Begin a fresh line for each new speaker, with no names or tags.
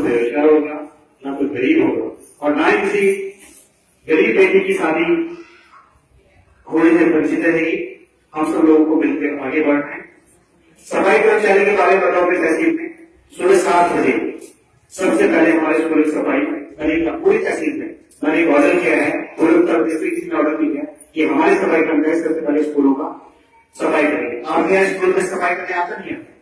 बेरोजगार होगा, ना कोई गरीब होगा, और ना ही किसी गरीब बेटी की शादी होने से वंचित रहेगी। हम सब लोगों को मिलकर आगे बढ़ना है। सफाई कर्मचारी के बारे में बताओ कि तहसील में सुबह 7 बजे सबसे पहले हमारे स्कूल की सफाई करेगा। पूरी तहसील में मैंने एक ऑर्डर किया है, पूरे उत्तर प्रदेश में ऑर्डर किया है कि हमारे सफाई कर्मचारी सबसे पहले स्कूलों का सफाई करेंगे। आपके यहाँ स्कूल में सफाई करने आता नहीं है?